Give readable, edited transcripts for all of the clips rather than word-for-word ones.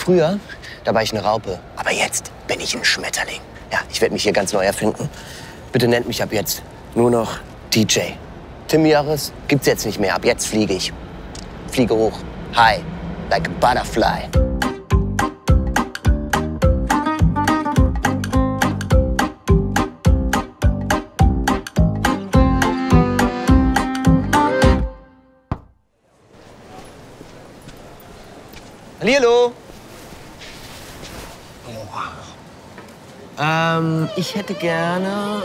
Früher, da war ich eine Raupe. Aber jetzt bin ich ein Schmetterling. Ja, ich werde mich hier ganz neu erfinden. Bitte nennt mich ab jetzt nur noch DJ. Tim Jahres gibt's jetzt nicht mehr. Ab jetzt fliege ich. Fliege hoch. High. Like a butterfly. Hallihallo. Ich hätte gerne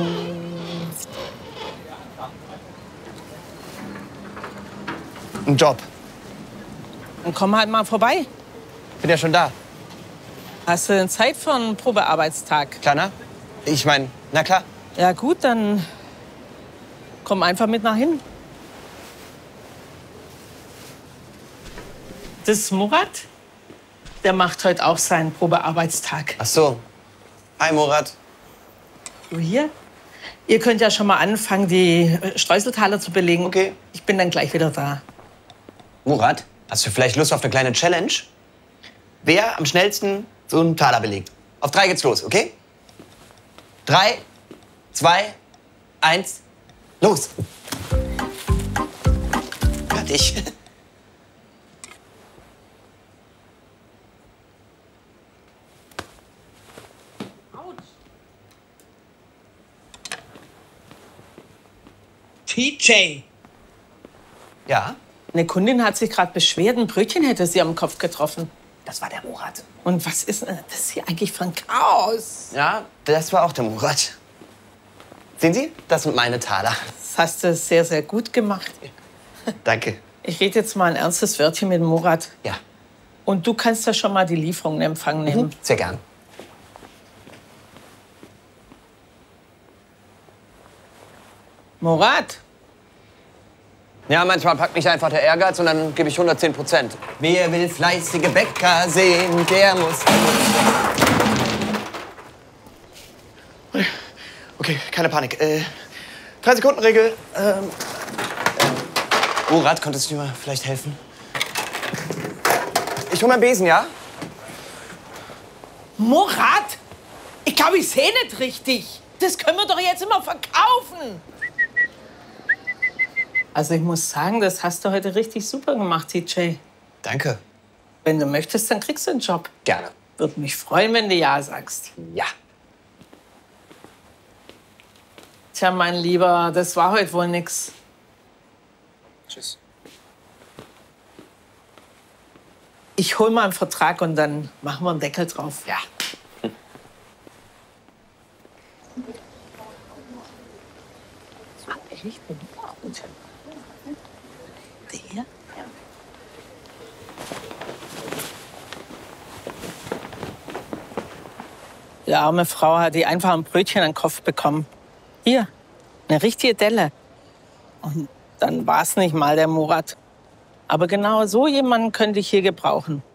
einen Job. Dann komm halt mal vorbei. Bin ja schon da. Hast du denn Zeit für einen Probearbeitstag? Kleiner? Ich meine, na klar. Ja gut, dann komm einfach mit nach hin. Das ist Murat. Der macht heute auch seinen Probearbeitstag. Ach so. Hi, Murat. Du hier? Ihr könnt ja schon mal anfangen, die Streuseltaler zu belegen. Okay. Ich bin dann gleich wieder da. Murat, hast du vielleicht Lust auf eine kleine Challenge? Wer am schnellsten so einen Taler belegt? Auf 3 geht's los, okay? 3, 2, 1, los! Fertig. TJ. Ja, Eine Kundin hat sich gerade beschwert, ein Brötchen hätte sie am Kopf getroffen. das war der Murat. Und was ist denn das hier eigentlich für ein Chaos? Ja, das war auch der Murat. Sehen Sie, das sind meine Taler. Das hast du sehr, sehr gut gemacht. Danke. Ich rede jetzt mal ein ernstes Wörtchen mit Murat. Ja, Und du kannst ja schon mal die Lieferung in Empfang nehmen. sehr gern. Murat, Ja, manchmal packt mich einfach der Ehrgeiz und dann gebe ich 110%. Wer will fleißige Bäcker sehen, der muss... Okay, keine Panik. 3-Sekunden-Regel. Murat, könntest du mir vielleicht helfen? Ich hol meinen Besen, ja? Murat? Ich glaube, ich sehe nicht richtig. Das können wir doch jetzt immer verkaufen. Also ich muss sagen, das hast du heute richtig super gemacht, TJ. Danke. Wenn du möchtest, dann kriegst du einen Job. Gerne. Würde mich freuen, wenn du Ja sagst. Ja. Tja, mein Lieber, das war heute wohl nix. Tschüss. Ich hol mal einen Vertrag und dann machen wir einen Deckel drauf. Ja. Echt? Der? Die arme Frau hat die einfach ein Brötchen an den Kopf bekommen. Hier, eine richtige Delle. Und dann war es nicht mal der Murat. Aber genau so jemanden könnte ich hier gebrauchen.